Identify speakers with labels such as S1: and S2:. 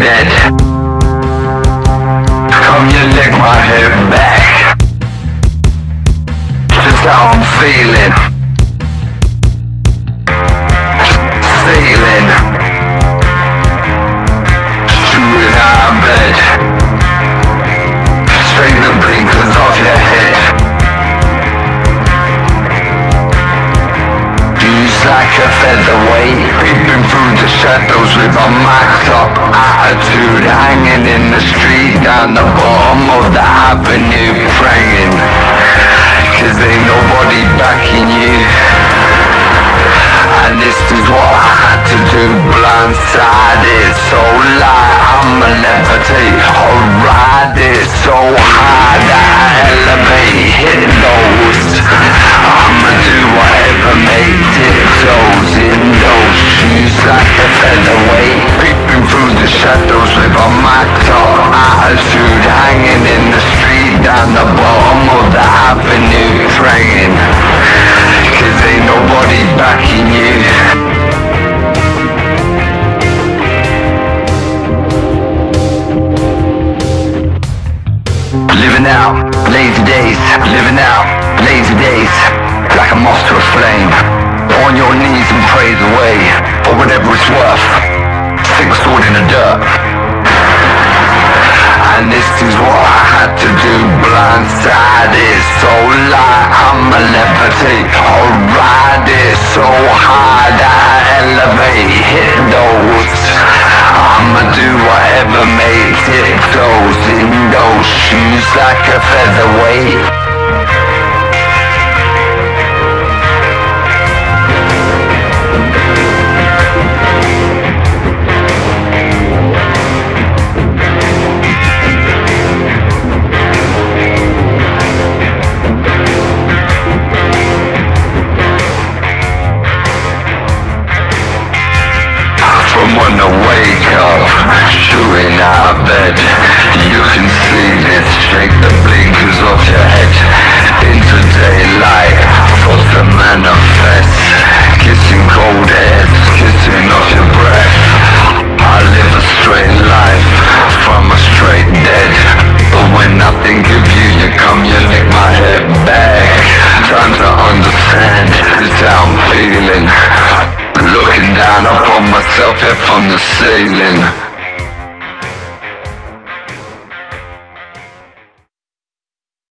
S1: dead. Come you lick my head back. Just how I'm feeling. Sailing. Shooting out of bed. Straight the blinkers off your head. Fuse like a featherweight, creeping through the shadows with a mic'd up attitude, hanging in the street down the bottom of the avenue, praying, 'cause ain't nobody backing you. And this is what I had to do, blindsided, so light, I'ma levitate, I'll ride it so high that I elevate, hit those, I'ma do whatever makes it close in those shoes like a featherweight, creeping through the shadows with a mic'd up attitude, hanging in the street down the bottom of the avenue, praying, 'cause ain't nobody backing you. Living out, lazy days, living out, lazy days, like a moth to a flame, on your knees and pray the way, for whatever it's worth, stick a sword in the dirt. And this is what I had to do, blindsided, so light, I'ma levitate, I'll ride it so high that I elevate, hit those, I'ma do whatever makes it close in those shoes like a featherweight. When I wake up, shooting out of bed, you can see this, shake the blinkers off your head, into daylight, force to manifest, kissing cold air, kissing off your breath. I live a straight life, from a straight dead, but when I think of you, you come, you lick my head back. Time to understand, it's how I'm feeling. Looking down upon myself here from the ceiling.